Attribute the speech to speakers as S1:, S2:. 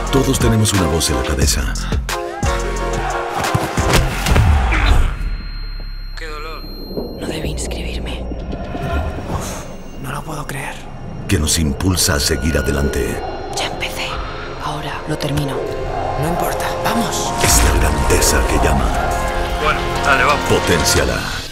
S1: Todos tenemos una voz en la cabeza.
S2: ¡Qué dolor!
S3: No debí inscribirme.
S2: No lo puedo creer.
S1: Que nos impulsa a seguir adelante.
S3: Ya empecé. Ahora lo termino.
S2: No importa, vamos.
S1: Es la grandeza que llama.
S2: Bueno, dale, vamos.
S1: Potenciala.